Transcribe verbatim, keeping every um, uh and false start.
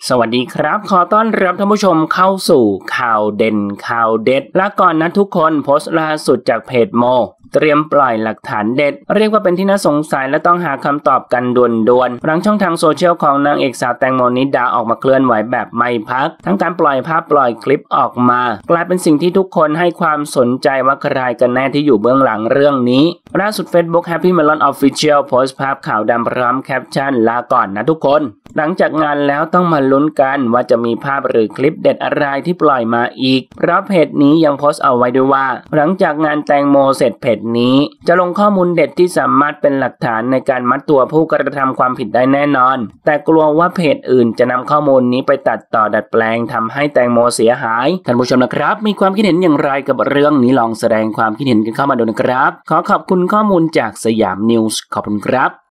สวัสดีครับขอต้อนรับท่านผู้ชมเข้าสู่ข่าวเด่นข่าวเด็ดและก่อนนะทุกคนโพสต์ล่าสุดจากเพจโมเตรียมปล่อยหลักฐานเด็ดเรียกว่าเป็นที่น่าสงสัยและต้องหาคำตอบกันด่วนๆหลังช่องทางโซเชียลของนางเอกสาวแตงโมนิดาออกมาเคลื่อนไหวแบบไม่พักทั้งการปล่อยภาพปล่อยคลิปออกมากลายเป็นสิ่งที่ทุกคนให้ความสนใจว่าใครกันแน่ที่อยู่เบื้องหลังเรื่องนี้ล่าสุด Facebook Happy Melon Official โพสต์ภาพขาวดำพร้อมแคปชั่นลาก่อนนะทุกคนหลังจากงานแล้วต้องมาลุ้นกันว่าจะมีภาพหรือคลิปเด็ดอะไรที่ปล่อยมาอีกเพราะเพจนี้ยังโพสต์เอาไว้ด้วยว่าหลังจากงานแตงโมเสร็จเพจนี้จะลงข้อมูลเด็ดที่สามารถเป็นหลักฐานในการมัดตัวผู้กระทำความผิดได้แน่นอนแต่กลัวว่าเพจอื่นจะนำข้อมูลนี้ไปตัดต่อดัดแปลงทำให้แตงโมเสียหายท่านผู้ชมนะครับมีความคิดเห็นอย่างไรกับเรื่องนี้ลองแสดงความคิดเห็นกันเข้ามาดูนะครับขอขอบคุณข้อมูลจากสยามนิวส์ขอบคุณครับ